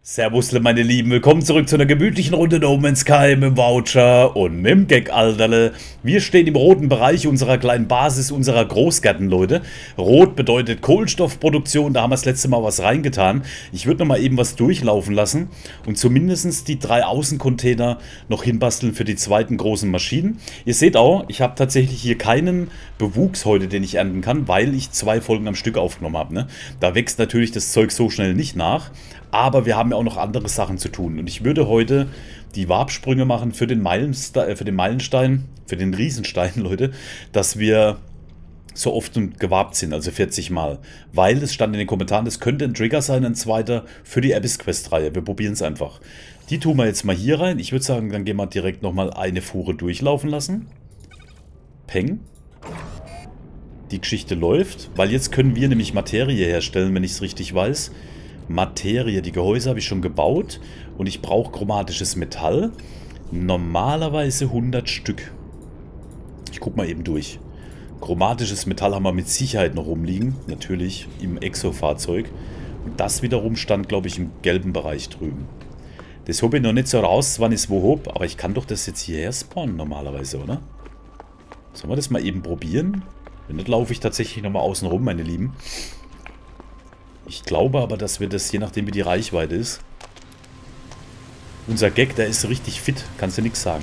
Servusle, meine Lieben, willkommen zurück zu einer gemütlichen Runde No Man's Sky mit dem Voucher und mit dem Gag, Alterle. Wir stehen im roten Bereich unserer kleinen Basis, unserer Großgärten, Leute. Rot bedeutet Kohlenstoffproduktion, da haben wir das letzte Mal was reingetan. Ich würde nochmal eben was durchlaufen lassen und zumindest die 3 Außencontainer noch hinbasteln für die zweiten großen Maschinen. Ihr seht auch, ich habe tatsächlich hier keinen Bewuchs heute, den ich ernten kann, weil ich 2 Folgen am Stück aufgenommen habe. Ne? Da wächst natürlich das Zeug so schnell nicht nach. Aber wir haben ja auch noch andere Sachen zu tun. Und ich würde heute die Warpsprünge machen für den Meilenstein, für den Riesenstein, Leute, dass wir so oft gewarpt sind, also 40 Mal. Weil es stand in den Kommentaren, es könnte ein Trigger sein, ein zweiter für die Abyss Quest Reihe. Wir probieren es einfach. Die tun wir jetzt mal hier rein. Ich würde sagen, dann gehen wir direkt nochmal eine Fuhre durchlaufen lassen. Peng. Die Geschichte läuft, weil jetzt können wir nämlich Materie herstellen, wenn ich es richtig weiß. Materie, die Gehäuse habe ich schon gebaut und ich brauche chromatisches Metall. Normalerweise 100 Stück. Ich gucke mal eben durch. Chromatisches Metall haben wir mit Sicherheit noch rumliegen. Natürlich im Exo-Fahrzeug. Und das wiederum stand, glaube ich, im gelben Bereich drüben. Das habe ich noch nicht so raus, wann ich es wo hob, aber ich kann doch das jetzt hierher spawnen normalerweise, oder? Sollen wir das mal eben probieren? Wenn nicht, laufe ich tatsächlich nochmal außen rum, meine Lieben. Ich glaube aber, dass wir das, je nachdem wie die Reichweite ist. Unser Gag, der ist richtig fit, kannst du nichts sagen.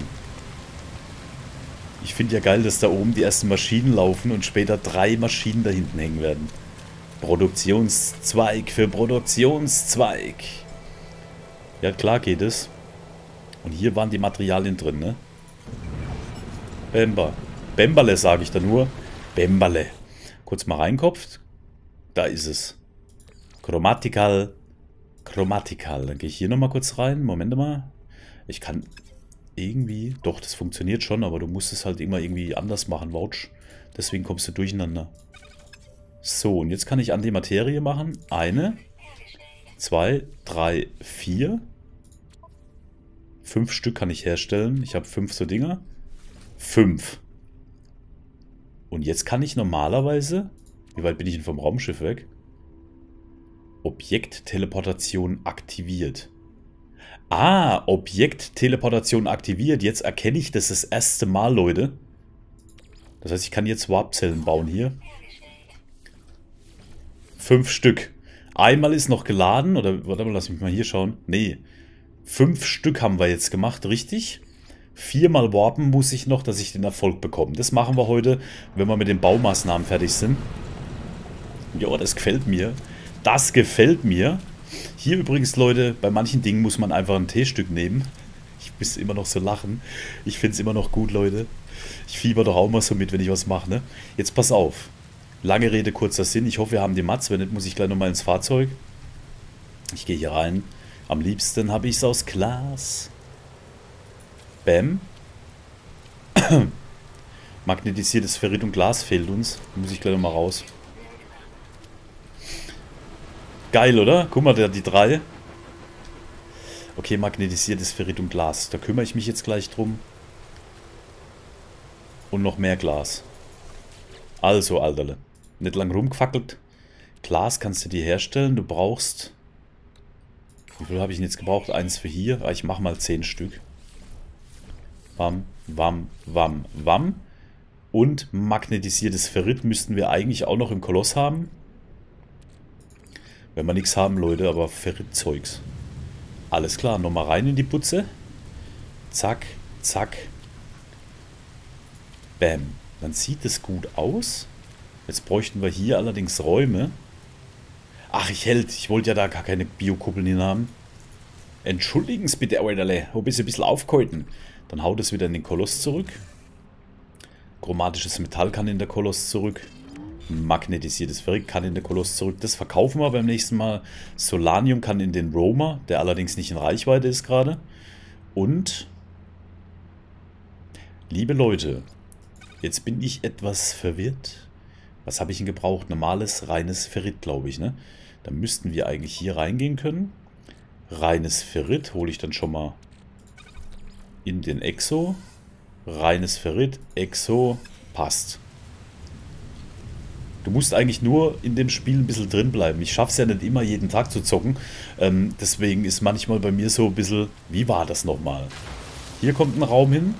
Ich finde ja geil, dass da oben die ersten Maschinen laufen und später 3 Maschinen da hinten hängen werden. Produktionszweig für Produktionszweig. Ja, klar geht es. Und hier waren die Materialien drin, ne? Bemba. Bembale sage ich da nur. Bembale. Kurz mal reinkopft. Da ist es. Chromatical. Dann gehe ich hier nochmal kurz rein. Moment mal. Ich kann irgendwie... Doch, das funktioniert schon, aber du musst es halt immer irgendwie anders machen, Vouch. Deswegen kommst du durcheinander. So, und jetzt kann ich an die Materie machen. 1, 2, 3, 4. 5 Stück kann ich herstellen. Ich habe 5 so Dinger. 5. Und jetzt kann ich normalerweise... Wie weit bin ich denn vom Raumschiff weg? Objektteleportation aktiviert. Ah, Objektteleportation aktiviert. Jetzt erkenne ich das erste Mal, Leute. Das heißt, ich kann jetzt Warpzellen bauen hier. 5 Stück. Einmal ist noch geladen. Oder, warte mal, lass mich mal hier schauen. Nee. 5 Stück haben wir jetzt gemacht, richtig? 4-mal warpen muss ich noch, dass ich den Erfolg bekomme. Das machen wir heute, wenn wir mit den Baumaßnahmen fertig sind. Ja, das gefällt mir. Das gefällt mir. Hier übrigens, Leute, bei manchen Dingen muss man einfach ein T-Stück nehmen. Ich muss immer noch so lachen. Ich finde es immer noch gut, Leute. Ich fieber doch auch mal so mit, wenn ich was mache, ne? Jetzt pass auf. Lange Rede, kurzer Sinn. Ich hoffe, wir haben die Mats. Wenn nicht, muss ich gleich nochmal ins Fahrzeug. Ich gehe hier rein. Am liebsten habe ich es aus Glas. Bäm. Magnetisiertes Ferrit und Glas fehlt uns. Da muss ich gleich nochmal raus. Geil, oder? Guck mal, die 3. Okay, magnetisiertes Ferrit und Glas. Da kümmere ich mich jetzt gleich drum. Und noch mehr Glas. Also, Alterle. Nicht lang rumgefackelt. Glas kannst du dir herstellen. Du brauchst... Wie viel habe ich denn jetzt gebraucht? 1 für hier. Ich mache mal 10 Stück. Wam, wam, wam, wam. Und magnetisiertes Ferrit müssten wir eigentlich auch noch im Koloss haben. Wenn wir nichts haben, Leute, aber Ferrit-Zeugs. Alles klar, nochmal rein in die Putze. Zack, zack. Bam. Dann sieht es gut aus. Jetzt bräuchten wir hier allerdings Räume. Ach, ich wollte ja da gar keine Biokuppeln hin haben. Entschuldigen Sie bitte, Alterle. Hab ich ein bisschen aufgehalten. Dann haut es wieder in den Koloss zurück. Chromatisches Metall kann in der Koloss zurück. Magnetisiertes Ferrit kann in der Koloss zurück. Das verkaufen wir beim nächsten Mal. Solanium kann in den Roamer, der allerdings nicht in Reichweite ist gerade. Und, liebe Leute, jetzt bin ich etwas verwirrt. Was habe ich denn gebraucht? Normales, reines Ferrit, glaube ich, ne? Dann müssten wir eigentlich hier reingehen können. Reines Ferrit hole ich dann schon mal in den Exo. Reines Ferrit, Exo, passt. Du musst eigentlich nur in dem Spiel ein bisschen drin bleiben. Ich schaffe es ja nicht immer, jeden Tag zu zocken. Deswegen ist manchmal bei mir so ein bisschen... Wie war das nochmal? Hier kommt ein Raum hin.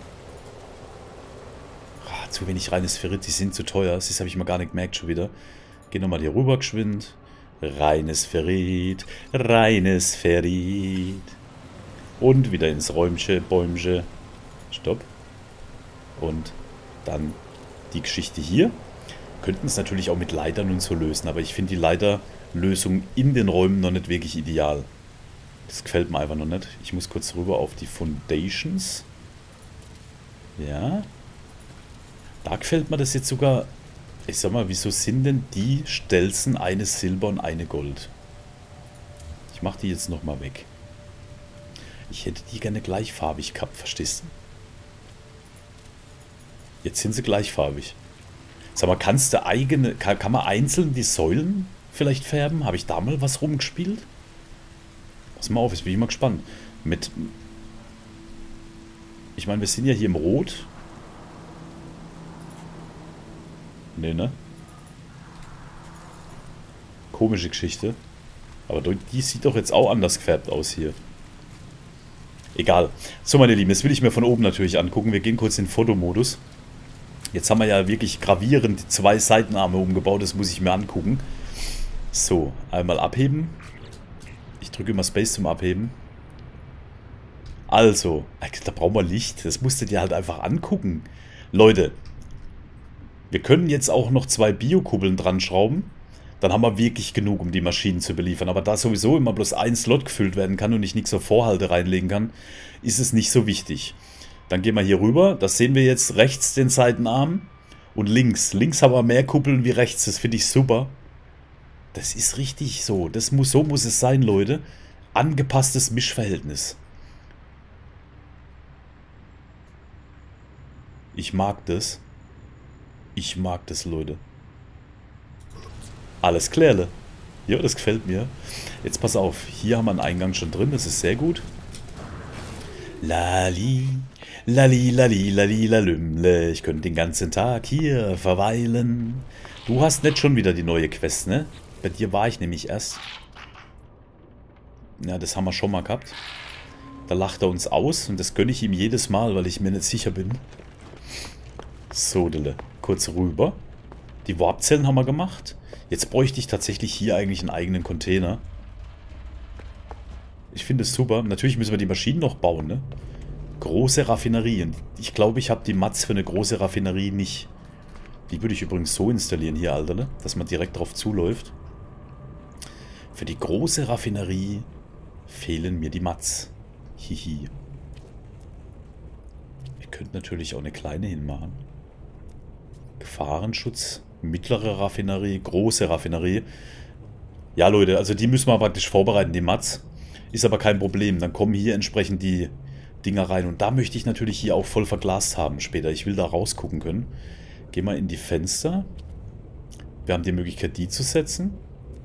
Ah, zu wenig reines Ferrit, die sind zu teuer. Das habe ich mal gar nicht gemerkt schon wieder. Geh nochmal hier rüber geschwind. Reines Ferrit, reines Ferrit. Und wieder ins Räumchen, Bäumchen. Stopp. Und dann die Geschichte hier. Könnten es natürlich auch mit Leitern und so lösen, aber ich finde die Leiterlösung in den Räumen noch nicht wirklich ideal. Das gefällt mir einfach noch nicht. Ich muss kurz rüber auf die Foundations. Ja. Da gefällt mir das jetzt sogar. Ich sag mal, wieso sind denn die Stelzen eine Silber und eine Gold? Ich mache die jetzt nochmal weg. Ich hätte die gerne gleichfarbig gehabt, verstehst du? Jetzt sind sie gleichfarbig. Sag mal, kann man einzeln die Säulen vielleicht färben? Habe ich da mal was rumgespielt? Pass mal auf, jetzt bin ich mal gespannt. Ich meine, wir sind ja hier im Rot. Nee, ne? Komische Geschichte. Aber die sieht doch jetzt auch anders gefärbt aus hier. Egal. So, meine Lieben, jetzt will ich mir von oben natürlich angucken. Wir gehen kurz in den Fotomodus. Jetzt haben wir ja wirklich gravierend 2 Seitenarme umgebaut. Das muss ich mir angucken. So, einmal abheben. Ich drücke immer Space zum Abheben. Also, da brauchen wir Licht. Das musst du dir halt einfach angucken. Leute, wir können jetzt auch noch 2 Biokuppeln dran schrauben. Dann haben wir wirklich genug, um die Maschinen zu beliefern. Aber da sowieso immer bloß ein Slot gefüllt werden kann und ich nichts auf Vorhalte reinlegen kann, ist es nicht so wichtig. Dann gehen wir hier rüber. Das sehen wir jetzt rechts den Seitenarm. Und links. Links haben wir mehr Kuppeln wie rechts. Das finde ich super. Das ist richtig so. So muss es sein, Leute. Angepasstes Mischverhältnis. Ich mag das. Ich mag das, Leute. Alles klärle. Ja, das gefällt mir. Jetzt pass auf. Hier haben wir einen Eingang schon drin. Das ist sehr gut. Lali. Lali, lali, lali, lalümle. Ich könnte den ganzen Tag hier verweilen. Du hast nicht schon wieder die neue Quest, ne? Bei dir war ich nämlich erst. Ja, das haben wir schon mal gehabt. Da lacht er uns aus und das gönne ich ihm jedes Mal, weil ich mir nicht sicher bin. So, Dille. Kurz rüber. Die Warpzellen haben wir gemacht. Jetzt bräuchte ich tatsächlich hier eigentlich einen eigenen Container. Ich finde es super. Natürlich müssen wir die Maschinen noch bauen, ne? Große Raffinerien. Ich glaube, ich habe die Mats für eine große Raffinerie nicht. Die würde ich übrigens so installieren hier, Alter, ne? Dass man direkt drauf zuläuft. Für die große Raffinerie fehlen mir die Mats. Hihi. Ich könnte natürlich auch eine kleine hinmachen. Gefahrenschutz, mittlere Raffinerie, große Raffinerie. Ja, Leute, also die müssen wir praktisch vorbereiten, die Mats. Ist aber kein Problem. Dann kommen hier entsprechend die Dinger rein. Und da möchte ich natürlich hier auch voll verglast haben später. Ich will da rausgucken können. Gehen wir in die Fenster. Wir haben die Möglichkeit, die zu setzen.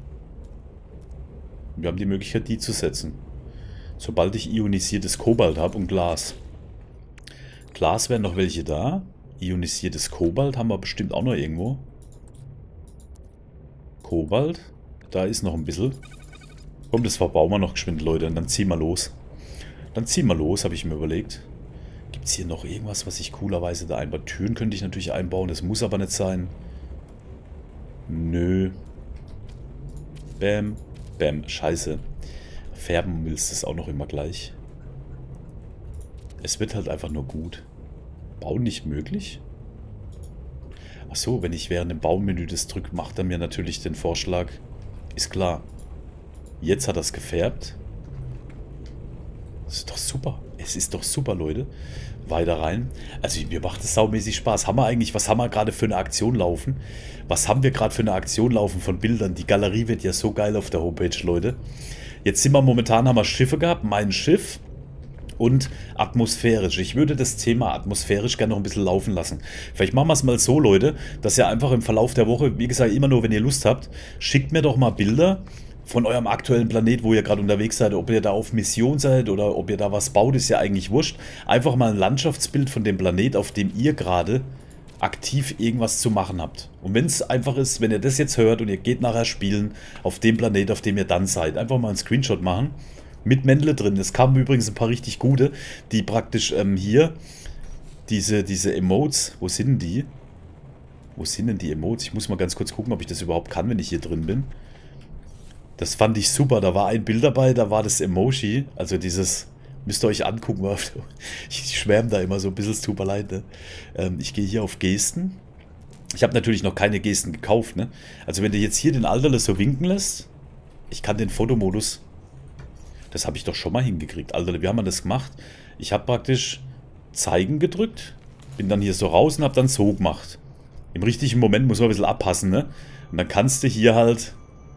Wir haben die Möglichkeit, die zu setzen. Sobald ich ionisiertes Kobalt habe und Glas. Glas wären noch welche da. Ionisiertes Kobalt haben wir bestimmt auch noch irgendwo. Kobalt. Da ist noch ein bisschen. Komm, das verbauen wir noch geschwind, Leute. Und dann ziehen wir los. Dann ziehen wir los, habe ich mir überlegt. Gibt es hier noch irgendwas, was ich coolerweise da einbaue? Türen könnte ich natürlich einbauen. Das muss aber nicht sein. Nö. Bäm. Bäm. Scheiße. Färben willst du es auch noch immer gleich. Es wird halt einfach nur gut. Bauen nicht möglich? Achso, wenn ich während dem Baumenü das drücke, macht er mir natürlich den Vorschlag. Ist klar. Jetzt hat er es gefärbt. Das ist doch super. Es ist doch super, Leute. Weiter rein. Also mir macht es saumäßig Spaß. Was haben wir gerade für eine Aktion laufen? Was haben wir gerade für eine Aktion laufen von Bildern? Die Galerie wird ja so geil auf der Homepage, Leute. Jetzt haben wir Schiffe gehabt. Mein Schiff. Und atmosphärisch. Ich würde das Thema atmosphärisch gerne noch ein bisschen laufen lassen. Vielleicht machen wir es mal so, Leute, dass ihr einfach im Verlauf der Woche, wie gesagt, immer nur, wenn ihr Lust habt, schickt mir doch mal Bilder von eurem aktuellen Planet, wo ihr gerade unterwegs seid, ob ihr da auf Mission seid oder ob ihr da was baut, ist ja eigentlich wurscht. Einfach mal ein Landschaftsbild von dem Planet, auf dem ihr gerade aktiv irgendwas zu machen habt. Und wenn es einfach ist, wenn ihr das jetzt hört und ihr geht nachher spielen auf dem Planet, auf dem ihr dann seid, einfach mal einen Screenshot machen. Mit Männle drin. Es kamen übrigens ein paar richtig gute, die praktisch hier diese Emotes, wo sind denn die? Wo sind denn die Emotes? Ich muss mal ganz kurz gucken, ob ich das überhaupt kann, wenn ich hier drin bin. Das fand ich super. Da war ein Bild dabei, da war das Emoji, also dieses, müsst ihr euch angucken. Ich schwärme da immer so ein bisschen, es tut mir leid, ne? Ich gehe hier auf Gesten. Ich habe natürlich noch keine Gesten gekauft, ne? Also wenn du jetzt hier den Alterle so winken lässt, ich kann den Fotomodus, das habe ich doch schon mal hingekriegt. Alterle, wie haben wir das gemacht? Ich habe praktisch zeigen gedrückt, bin dann hier so raus und habe dann so gemacht. Im richtigen Moment muss man ein bisschen abpassen, ne? Und dann kannst du hier halt,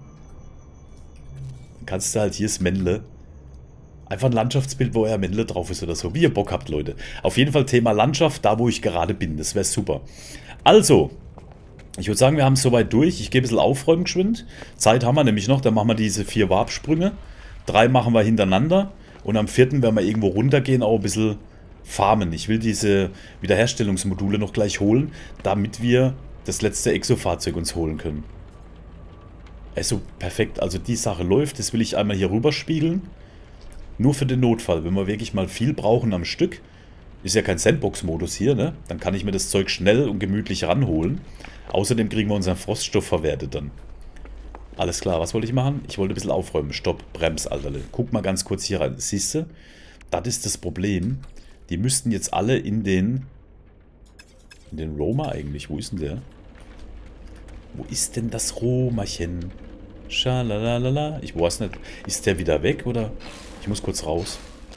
hier das Männle, einfach ein Landschaftsbild, wo euer Männle drauf ist oder so, wie ihr Bock habt, Leute. Auf jeden Fall Thema Landschaft, da wo ich gerade bin, das wäre super. Also, ich würde sagen, wir haben es soweit durch. Ich gehe ein bisschen aufräumen geschwind. Zeit haben wir nämlich noch, dann machen wir diese 4 Warpsprünge. 3 machen wir hintereinander und am 4. werden wir irgendwo runtergehen, auch ein bisschen farmen. Ich will diese Wiederherstellungsmodule noch gleich holen, damit wir das letzte Exofahrzeug uns holen können. Also perfekt, also die Sache läuft, das will ich einmal hier rüber spiegeln. Nur für den Notfall, wenn wir wirklich mal viel brauchen am Stück, ist ja kein Sandbox-Modus hier, ne? Dann kann ich mir das Zeug schnell und gemütlich ranholen. Außerdem kriegen wir unseren Froststoff verwertet dann. Alles klar, was wollte ich machen? Ich wollte ein bisschen aufräumen. Stopp, Brems, Alterle. Guck mal ganz kurz hier rein. Siehst du? Das ist das Problem. Die müssten jetzt alle in den Roma eigentlich. Wo ist denn der? Wo ist denn das Romerchen? Schalalala. Ich weiß nicht. Ist der wieder weg oder? Ich muss kurz raus.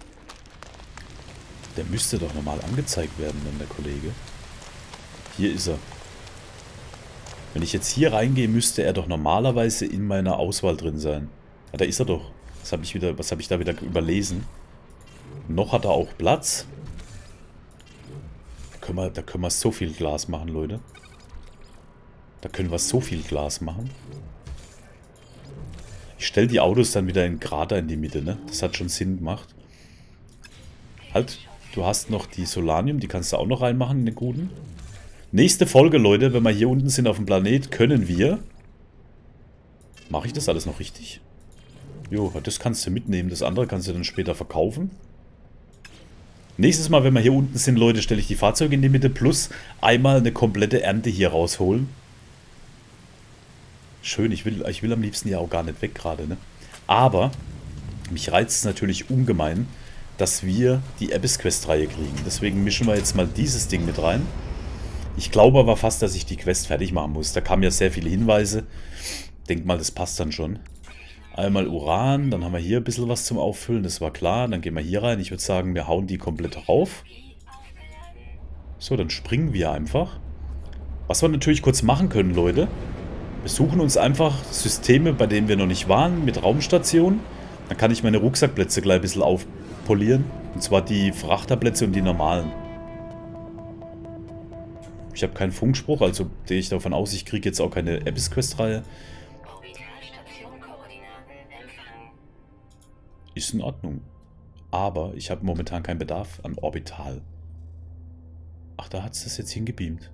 Der müsste doch normal angezeigt werden, dann der Kollege. Hier ist er. Wenn ich jetzt hier reingehe, müsste er doch normalerweise in meiner Auswahl drin sein. Ja, da ist er doch. Was habe ich da wieder überlesen? Noch hat er auch Platz. Da können wir so viel Glas machen, Leute. Da können wir so viel Glas machen. Ich stelle die Autos dann wieder in Krater in die Mitte, ne? Das hat schon Sinn gemacht. Halt, du hast noch die Solanium, die kannst du auch noch reinmachen in den guten. Nächste Folge, Leute, wenn wir hier unten sind auf dem Planet, können wir... Mache ich das alles noch richtig? Jo, das kannst du mitnehmen, das andere kannst du dann später verkaufen. Nächstes Mal, wenn wir hier unten sind, Leute, stelle ich die Fahrzeuge in die Mitte, plus einmal eine komplette Ernte hier rausholen. Schön, ich will am liebsten ja auch gar nicht weg gerade, ne? Aber mich reizt es natürlich ungemein, dass wir die Abyss-Quest-Reihe kriegen. Deswegen mischen wir jetzt mal dieses Ding mit rein. Ich glaube aber fast, dass ich die Quest fertig machen muss. Da kamen ja sehr viele Hinweise. Denk mal, das passt dann schon. Einmal Uran, dann haben wir hier ein bisschen was zum Auffüllen, das war klar. Dann gehen wir hier rein. Ich würde sagen, wir hauen die komplett rauf. So, dann springen wir einfach. Was wir natürlich kurz machen können, Leute. Wir suchen uns einfach Systeme, bei denen wir noch nicht waren, mit Raumstationen. Dann kann ich meine Rucksackplätze gleich ein bisschen aufpolieren. Und zwar die Frachterplätze und die normalen. Ich habe keinen Funkspruch, also gehe ich davon aus, ich kriege jetzt auch keine Abyss-Quest-Reihe. Ist in Ordnung. Aber ich habe momentan keinen Bedarf an Orbital. Ach, da hat es das jetzt hingebeamt.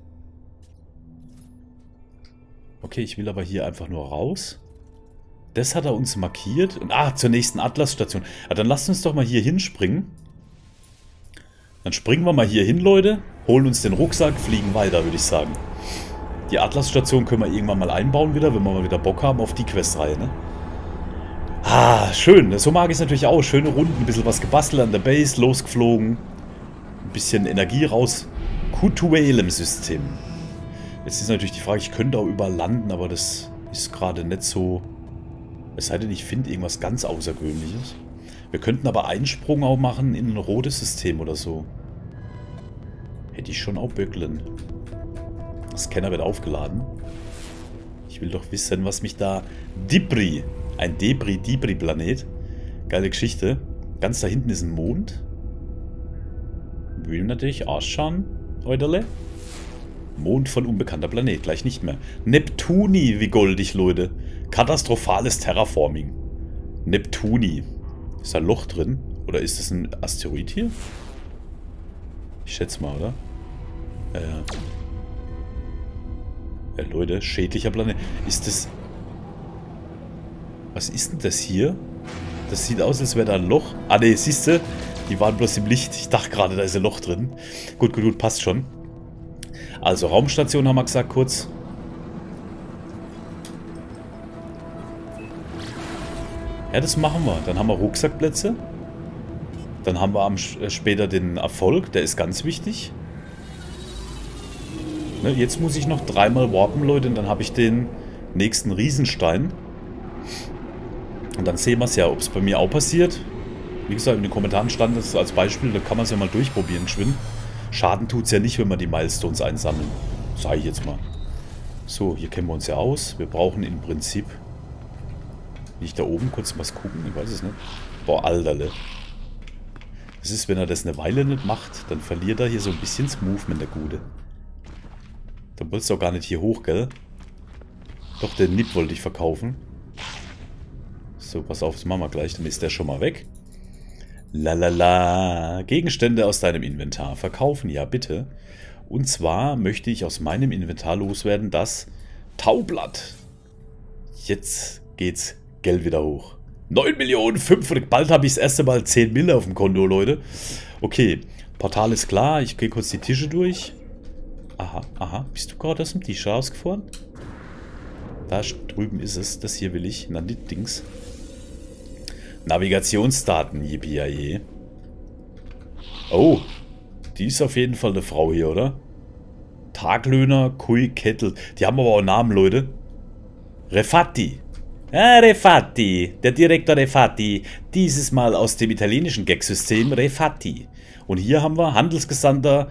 Okay, ich will aber hier einfach nur raus. Das hat er uns markiert. Und, zur nächsten Atlas-Station. Ja, dann lasst uns doch mal hier hinspringen. Dann springen wir mal hier hin, Leute. Holen uns den Rucksack, fliegen weiter, würde ich sagen. Die Atlas-Station können wir irgendwann mal einbauen wieder, wenn wir mal wieder Bock haben auf die Questreihe, ne? Schön. So mag ich es natürlich auch. Schöne Runden, ein bisschen was gebastelt an der Base, losgeflogen. Ein bisschen Energie raus. Kutuel im System. Jetzt ist natürlich die Frage, ich könnte auch überall landen, aber das ist gerade nicht so... Es sei denn, ich finde irgendwas ganz Außergewöhnliches. Wir könnten aber einen Sprung auch machen in ein rotes System oder so. Hätte ich schon auch Böcklen. Der Scanner wird aufgeladen. Ich will doch wissen, was mich da... Dibri. Ein Debris-Dibri-Planet. Geile Geschichte. Ganz da hinten ist ein Mond. Will natürlich ausschauen, Euderle. Mond von unbekannter Planet. Gleich nicht mehr. Neptuni, wie goldig, Leute. Katastrophales Terraforming. Neptuni. Ist da ein Loch drin? Oder ist das ein Asteroid hier? Ich schätze mal, oder? Ja, Leute, schädlicher Planet. Ist das... Was ist denn das hier? Das sieht aus, als wäre da ein Loch. Ah, ne, siehst du? Die waren bloß im Licht. Ich dachte gerade, da ist ein Loch drin. Gut, gut, gut, passt schon. Also, Raumstation haben wir gesagt, kurz. Ja, das machen wir. Dann haben wir Rucksackplätze. Dann haben wir später den Erfolg. Der ist ganz wichtig. Ne, jetzt muss ich noch 3-mal warpen, Leute. Und dann habe ich den nächsten Riesenstein. Und dann sehen wir es ja, ob es bei mir auch passiert. Wie gesagt, in den Kommentaren stand das als Beispiel. Da kann man es ja mal durchprobieren, geschwind. Schaden tut es ja nicht, wenn wir die Milestones einsammeln. Sag ich jetzt mal. So, hier kennen wir uns ja aus. Wir brauchen im Prinzip... Nicht da oben kurz was gucken? Ich weiß es nicht. Boah, Alterle. Das ist, wenn er das eine Weile nicht macht, dann verliert er hier so ein bisschen das Movement, der Gute. Dann wolltest du auch gar nicht hier hoch, gell? Doch, den Nip wollte ich verkaufen. So, pass auf, das machen wir gleich, dann ist der schon mal weg. Lalala. Gegenstände aus deinem Inventar verkaufen, ja bitte. Und zwar möchte ich aus meinem Inventar loswerden das Taublatt. Jetzt geht's Geld wieder hoch. 9.500.000. Bald habe ich das erste Mal 10 Mille auf dem Konto, Leute. Okay, Portal ist klar. Ich gehe kurz die Tische durch. Aha, aha. Bist du gerade aus dem Tisch rausgefahren? Da drüben ist es. Das hier will ich. Na, die Dings. Navigationsdaten. Yippie. Oh, die ist auf jeden Fall eine Frau hier, oder? Taglöhner Kui Kettel. Die haben aber auch einen Namen, Leute. Refatti. Ah, Refatti. Der Direktor Refatti. Dieses Mal aus dem italienischen Gag-System Refatti. Und hier haben wir Handelsgesandter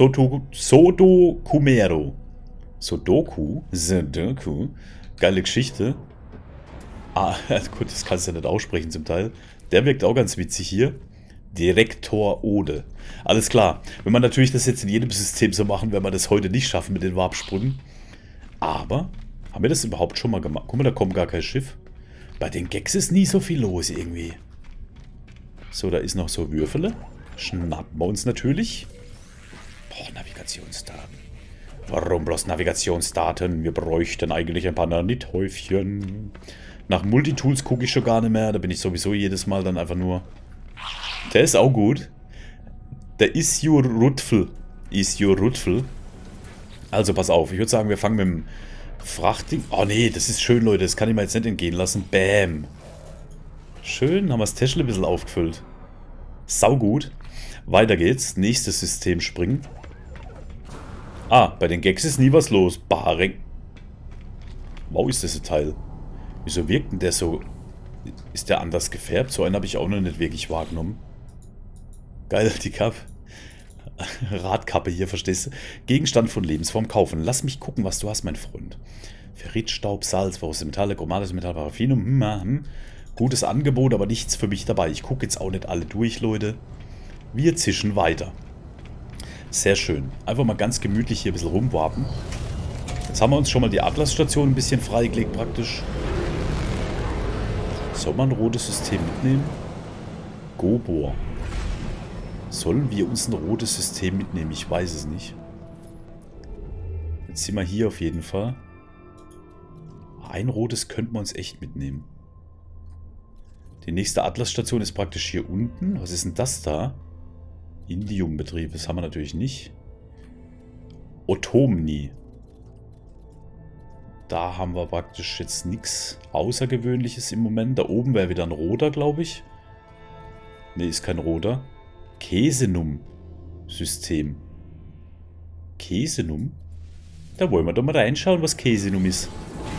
Sodokumero. Sodoku? Sodoku? Geile Geschichte. Ah, gut, das kannst du ja nicht aussprechen zum Teil. Der wirkt auch ganz witzig hier. Direktor Ode. Alles klar. Wenn man natürlich das jetzt in jedem System so machen, werden wir das heute nicht schaffen mit den Warpsprüngen. Aber, haben wir das überhaupt schon mal gemacht? Guck mal, da kommt gar kein Schiff. Bei den Gags ist nie so viel los irgendwie. So, da ist noch so Würfele. Schnappen wir uns natürlich. Boah, Navigationsdaten. Warum bloß Navigationsdaten? Wir bräuchten eigentlich ein paar Nanithäufchen. Nach Multitools gucke ich schon gar nicht mehr. Da bin ich sowieso jedes Mal dann einfach nur... Der ist auch gut. Der Issue Rutfel. Also pass auf, ich würde sagen, wir fangen mit dem Frachtding... Oh nee, das ist schön, Leute. Das kann ich mir jetzt nicht entgehen lassen. Bam. Schön, haben wir das Täschle ein bisschen aufgefüllt. Saugut. Weiter geht's. Nächstes System springen. Ah, bei den Gags ist nie was los. Bareng. Wow, ist das ein Teil. Wieso wirkt denn der so... Ist der anders gefärbt? So einen habe ich auch noch nicht wirklich wahrgenommen. Geil, die Kappe. Radkappe hier, verstehst du? Gegenstand von Lebensform kaufen. Lass mich gucken, was du hast, mein Freund. Ferrit, Staub, Salz, Verus Metalle, chromatisches Metall, Paraffinum. Gutes Angebot, aber nichts für mich dabei. Ich gucke jetzt auch nicht alle durch, Leute. Wir zischen weiter. Sehr schön. Einfach mal ganz gemütlich hier ein bisschen rumwarpen. Jetzt haben wir uns schon mal die Atlas-Station ein bisschen freigelegt praktisch. Soll man ein rotes System mitnehmen? Gobor. Sollen wir uns ein rotes System mitnehmen? Ich weiß es nicht. Jetzt sind wir hier auf jeden Fall. Ein rotes könnten wir uns echt mitnehmen. Die nächste Atlas-Station ist praktisch hier unten. Was ist denn das da? Indium-Betrieb. Das haben wir natürlich nicht. Otomni. Da haben wir praktisch jetzt nichts Außergewöhnliches im Moment. Da oben wäre wieder ein roter, glaube ich. Ne, ist kein roter. Käsenum-System. Käsenum? Da wollen wir doch mal reinschauen, was Käsenum ist.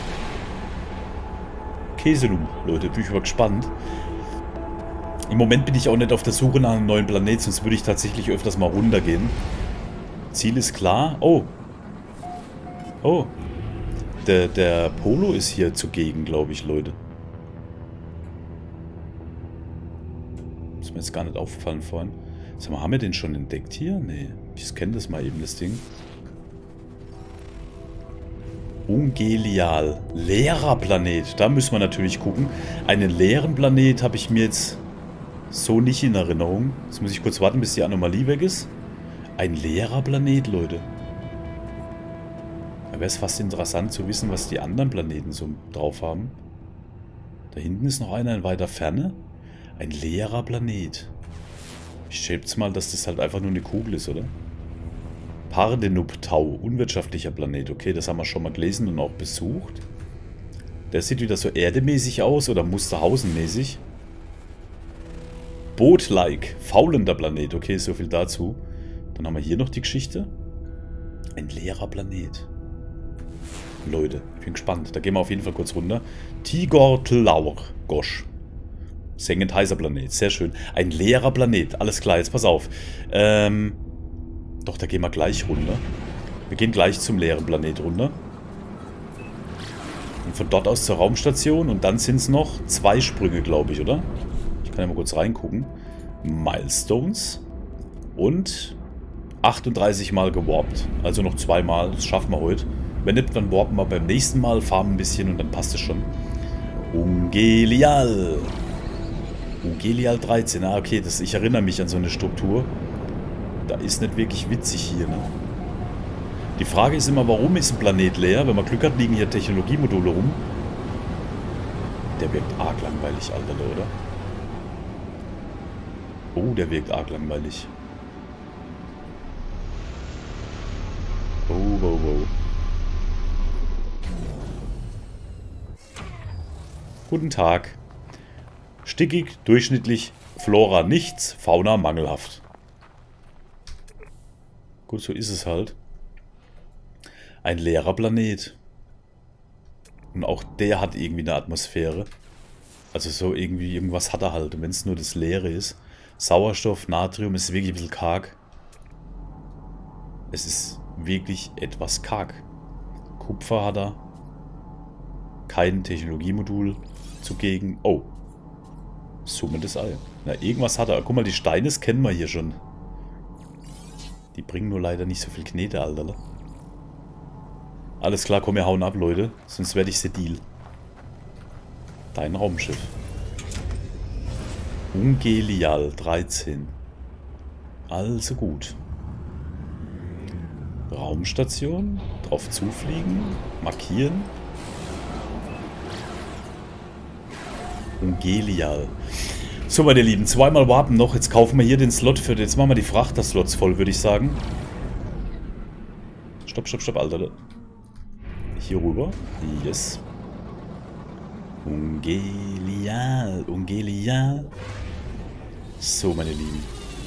Käsenum, Leute, bin ich mal gespannt. Im Moment bin ich auch nicht auf der Suche nach einem neuen Planeten, sonst würde ich tatsächlich öfters mal runtergehen. Ziel ist klar. Oh. Oh. Der Polo ist hier zugegen, glaube ich, Leute. Ist mir jetzt gar nicht aufgefallen vorhin. Sag mal, haben wir den schon entdeckt hier? Nee. Ich scanne das mal eben, das Ding. Ungelial. Leerer Planet. Da müssen wir natürlich gucken. Einen leeren Planet habe ich mir jetzt so nicht in Erinnerung. Jetzt muss ich kurz warten, bis die Anomalie weg ist. Ein leerer Planet, Leute. Da wäre es fast interessant zu wissen, was die anderen Planeten so drauf haben. Da hinten ist noch einer in weiter Ferne. Ein leerer Planet. Ich schätze mal, dass das halt einfach nur eine Kugel ist, oder? Pardenub Tau, unwirtschaftlicher Planet. Okay, das haben wir schon mal gelesen und auch besucht. Der sieht wieder so erdemäßig aus oder Musterhausen-mäßig. Boot-like, faulender Planet. Okay, so viel dazu. Dann haben wir hier noch die Geschichte. Ein leerer Planet. Leute, ich bin gespannt. Da gehen wir auf jeden Fall kurz runter. Tigor Tlaur Gosch. Sengend heißer Planet. Sehr schön. Ein leerer Planet. Alles klar, jetzt pass auf. Doch, da gehen wir gleich runter. Wir gehen gleich zum leeren Planet runter. Und von dort aus zur Raumstation. Und dann sind es noch 2 Sprünge, glaube ich, oder? Ich kann ja mal kurz reingucken. Milestones. Und 38 Mal gewarpt. Also noch 2 Mal. Das schaffen wir heute. Wenn nicht, dann warpen wir beim nächsten Mal, farmen ein bisschen und dann passt es schon. Ungelial. Ungelial 13. Ah, okay, ich erinnere mich an so eine Struktur. Da ist nicht wirklich witzig hier, ne? Die Frage ist immer, warum ist ein Planet leer? Wenn man Glück hat, liegen hier Technologiemodule rum. Der wirkt arg langweilig, Alter, oder? Oh, der wirkt arg langweilig. Oh, wow, wow. Guten Tag. Stickig, durchschnittlich, Flora nichts, Fauna mangelhaft. Gut, so ist es halt. Ein leerer Planet. Und auch der hat irgendwie eine Atmosphäre. Also so irgendwie, irgendwas hat er halt. Und wenn es nur das Leere ist. Sauerstoff, Natrium ist wirklich ein bisschen karg. Es ist wirklich etwas karg. Kupfer hat er. Kein Technologiemodul zugegen. Oh. Summendes Ei. Na, irgendwas hat er. Guck mal, die Steine, das kennen wir hier schon. Die bringen nur leider nicht so viel Knete, Alter. Alles klar, komm, wir hauen ab, Leute. Sonst werde ich senil. Dein Raumschiff. Ungelial 13. Also gut. Raumstation. Drauf zufliegen. Markieren. Ungelial. So, meine Lieben, 2 Mal warten noch. Jetzt kaufen wir hier den Slot für... Jetzt machen wir die Frachter-Slots voll, würde ich sagen. Stopp, stopp, stopp, Alter. Hier rüber. Yes. Ungelial. Ungelial. So, meine Lieben.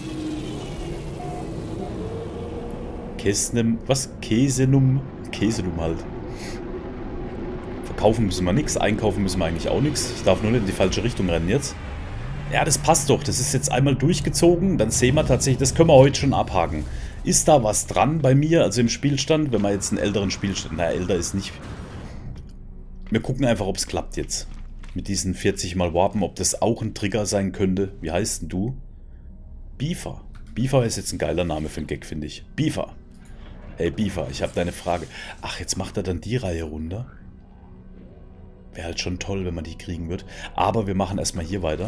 Käsnem... Was? Käsenum? Käsenum halt. Verkaufen müssen wir nichts. Einkaufen müssen wir eigentlich auch nichts. Ich darf nur nicht in die falsche Richtung rennen jetzt. Ja, das passt doch. Das ist jetzt einmal durchgezogen. Dann sehen wir tatsächlich, das können wir heute schon abhaken. Ist da was dran bei mir, also im Spielstand? Wenn man jetzt einen älteren Spielstand... Na, älter ist nicht... Wir gucken einfach, ob es klappt jetzt. Mit diesen 40 Mal Warpen, ob das auch ein Trigger sein könnte. Wie heißt denn du? Beaver. Beaver ist jetzt ein geiler Name für einen Gag, finde ich. Beaver. Hey Beaver, ich habe deine Frage. Ach, jetzt macht er dann die Reihe runter. Wäre halt schon toll, wenn man die kriegen wird. Aber wir machen erstmal hier weiter.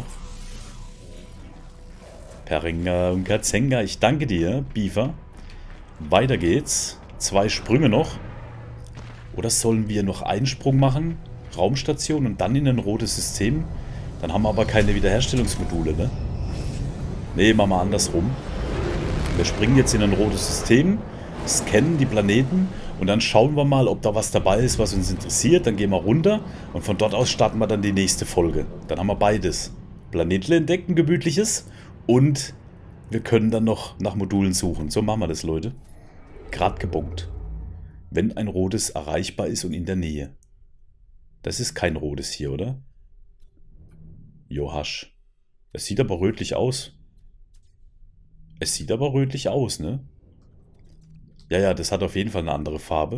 Peringa und Katzenga, ich danke dir, Beaver. Weiter geht's. 2 Sprünge noch. Oder sollen wir noch einen Sprung machen? Raumstation und dann in ein rotes System? Dann haben wir aber keine Wiederherstellungsmodule, ne? Ne, machen wir andersrum. Wir springen jetzt in ein rotes System, scannen die Planeten und dann schauen wir mal, ob da was dabei ist, was uns interessiert. Dann gehen wir runter und von dort aus starten wir dann die nächste Folge. Dann haben wir beides. Planetle entdecken, gemütliches, und wir können dann noch nach Modulen suchen. So machen wir das, Leute. Grad gebongt. Wenn ein rotes erreichbar ist und in der Nähe. Das ist kein rotes hier, oder? Johasch. Es sieht aber rötlich aus. Es sieht aber rötlich aus, ne? Ja, ja, das hat auf jeden Fall eine andere Farbe.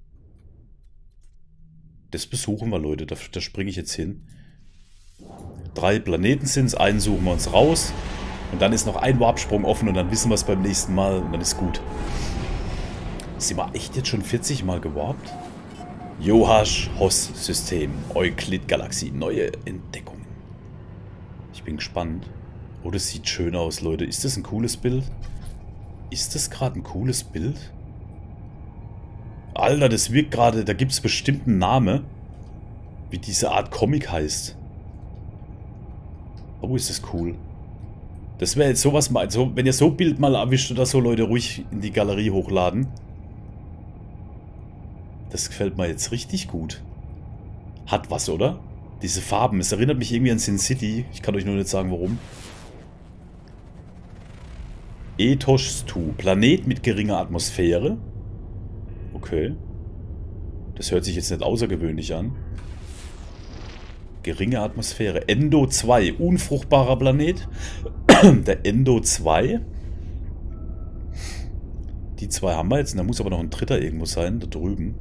Das besuchen wir, Leute. Da springe ich jetzt hin. 3 Planeten sind es. Einen suchen wir uns raus. Und dann ist noch ein Warpsprung offen und dann wissen wir es beim nächsten Mal und dann ist gut. Sind wir echt jetzt schon 40 Mal gewarpt? Johasch-Hoss-System. Euklid-Galaxie. Neue Entdeckung. Ich bin gespannt. Oh, das sieht schön aus, Leute. Ist das ein cooles Bild? Ist das gerade ein cooles Bild? Alter, das wirkt gerade, da gibt es bestimmt einen Namen, wie diese Art Comic heißt. Oh, ist das cool. Das wäre jetzt sowas mal, also wenn ihr so ein Bild mal erwischt oder so, Leute, ruhig in die Galerie hochladen. Das gefällt mir jetzt richtig gut. Hat was, oder? Diese Farben, es erinnert mich irgendwie an Sin City. Ich kann euch nur nicht sagen, warum. Ethos 2, Planet mit geringer Atmosphäre. Okay. Das hört sich jetzt nicht außergewöhnlich an. Geringe Atmosphäre. Endo 2, unfruchtbarer Planet. Der Endo 2. Die zwei haben wir jetzt. Und da muss aber noch ein dritter irgendwo sein, da drüben.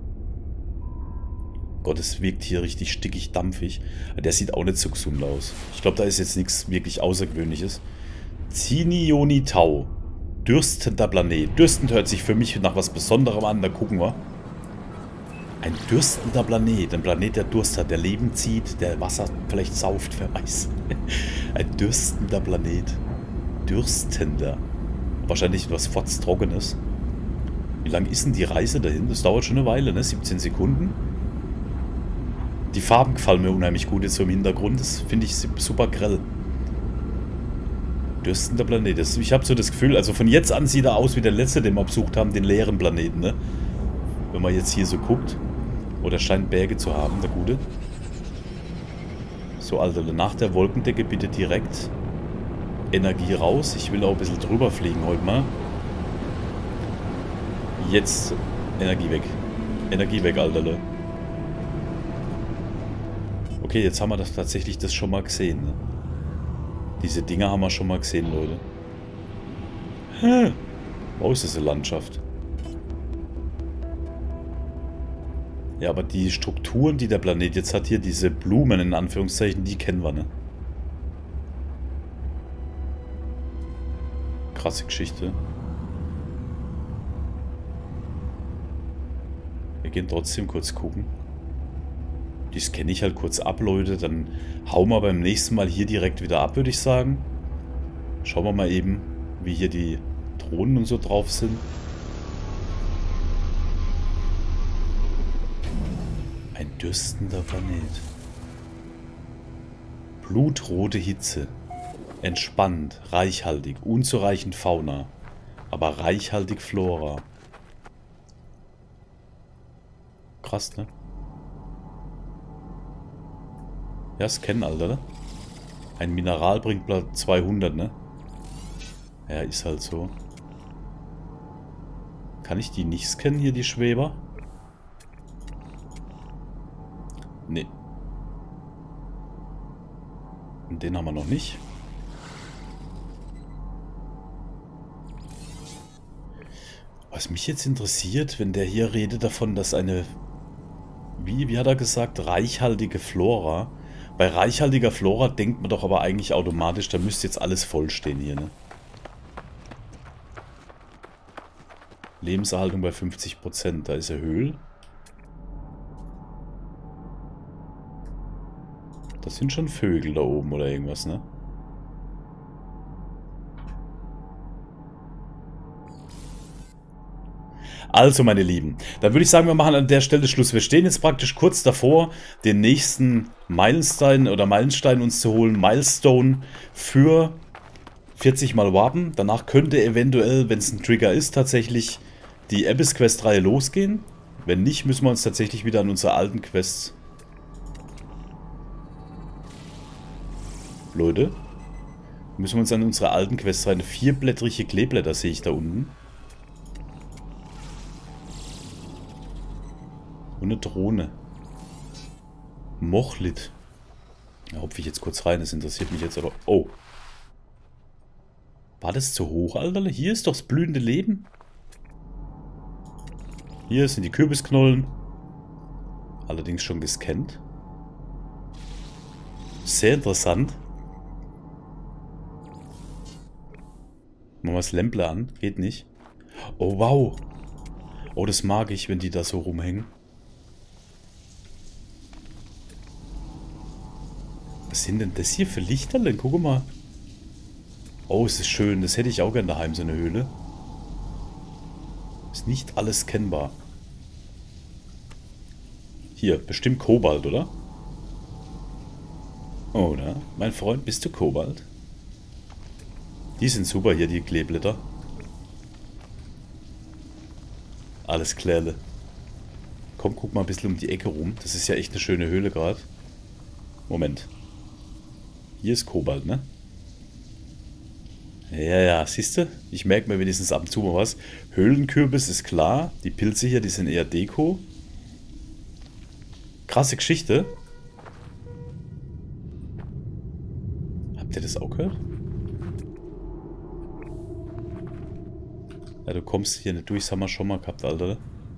Gott, es wirkt hier richtig stickig, dampfig. Der sieht auch nicht so gesund aus. Ich glaube, da ist jetzt nichts wirklich Außergewöhnliches. Zinioni Tau. Dürstender Planet. Dürstend hört sich für mich nach was Besonderem an. Da gucken wir. Ein dürstender Planet. Ein Planet, der Durst hat, der Leben zieht, der Wasser vielleicht sauft, wer weiß. Ein dürstender Planet. Dürstender. Wahrscheinlich was Trockenes. Wie lang ist denn die Reise dahin? Das dauert schon eine Weile, ne? 17 Sekunden. Die Farben gefallen mir unheimlich gut jetzt so im Hintergrund. Das finde ich super grell. Dürstender Planet. Ich habe so das Gefühl, also von jetzt an sieht er aus wie der letzte, den wir besucht haben, den leeren Planeten, ne? Wenn man jetzt hier so guckt. Oder scheint Berge zu haben, der Gute. So, Alter, nach der Wolkendecke bitte direkt Energie raus. Ich will auch ein bisschen drüber fliegen heute mal. Jetzt Energie weg. Energie weg, Alter. Okay, jetzt haben wir das tatsächlich schon mal gesehen, ne? Diese Dinger haben wir schon mal gesehen, Leute. Oh, ist das eine Landschaft. Ja, aber die Strukturen, die der Planet jetzt hat, hier diese Blumen in Anführungszeichen, die kennen wir, ne? Krasse Geschichte. Wir gehen trotzdem kurz gucken. Die scanne ich halt kurz ab, Leute. Dann hauen wir beim nächsten Mal hier direkt wieder ab, würde ich sagen. Schauen wir mal eben, wie hier die Drohnen und so drauf sind. Ein dürstender Planet. Blutrote Hitze. Entspannt, reichhaltig, unzureichend Fauna. Aber reichhaltig Flora. Krass, ne? Ja, scannen, Alter, ne? Ein Mineral bringt 200, ne? Ja, ist halt so. Kann ich die nicht scannen, hier, die Schweber? Nee. Und den haben wir noch nicht. Was mich jetzt interessiert, wenn der hier redet davon, dass eine... Wie hat er gesagt? Reichhaltige Flora. Bei reichhaltiger Flora denkt man doch aber eigentlich automatisch, da müsste jetzt alles vollstehen hier, ne? Lebenserhaltung bei 50%. Da ist er Höhl. Das sind schon Vögel da oben oder irgendwas, ne? Also, meine Lieben, dann würde ich sagen, wir machen an der Stelle Schluss. Wir stehen jetzt praktisch kurz davor, den nächsten Meilenstein uns zu holen. Milestone für 40 mal Warpen. Danach könnte eventuell, wenn es ein Trigger ist, tatsächlich die Abyss Quest Reihe losgehen. Wenn nicht, müssen wir uns tatsächlich wieder an unsere alten Quests... Leute, müssen wir uns an unsere alten Quests rein. 4-blättrige Kleeblätter sehe ich da unten. Und eine Drohne. Mochlit. Da hopfe ich jetzt kurz rein, das interessiert mich jetzt aber... Oh. War das zu hoch, Alter? Hier ist doch das blühende Leben. Hier sind die Kürbisknollen. Allerdings schon gescannt. Sehr interessant. Machen wir das Lämpler an. Geht nicht. Oh, wow. Oh, das mag ich, wenn die da so rumhängen. Was sind denn das hier für Lichterlen? Guck mal. Oh, es ist schön. Das hätte ich auch gerne daheim, so eine Höhle. Ist nicht alles kennbar. Hier, bestimmt Kobalt, oder? Oder? Mein Freund, bist du Kobalt? Die sind super hier, die Kleeblätter. Alles klärle. Komm, guck mal ein bisschen um die Ecke rum. Das ist ja echt eine schöne Höhle gerade. Moment. Hier ist Kobalt, ne? Ja, siehst du? Ich merke mir wenigstens ab und zu mal was. Höhlenkürbis ist klar. Die Pilze hier, die sind eher Deko. Krasse Geschichte. Habt ihr das auch gehört? Ja, du kommst hier nicht durch, das haben wir schon mal gehabt, Alter.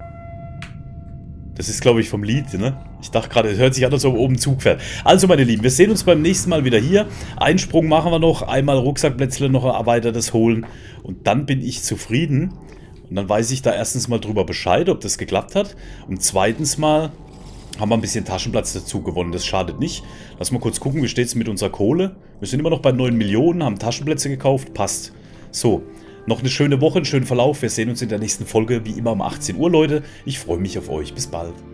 Das ist, glaube ich, vom Lied, ne? Ich dachte gerade, es hört sich an, als ob oben ein Zug fährt. Also, meine Lieben, wir sehen uns beim nächsten Mal wieder hier. Einen Sprung machen wir noch, einmal Rucksackplätzle noch ein erweitertes holen. Und dann bin ich zufrieden. Und dann weiß ich da erstens mal drüber Bescheid, ob das geklappt hat. Und zweitens mal haben wir ein bisschen Taschenplatz dazu gewonnen. Das schadet nicht. Lass mal kurz gucken, wie steht es mit unserer Kohle. Wir sind immer noch bei 9 Millionen, haben Taschenplätze gekauft. Passt. So. Noch eine schöne Woche, einen schönen Verlauf. Wir sehen uns in der nächsten Folge, wie immer um 18 Uhr, Leute. Ich freue mich auf euch. Bis bald.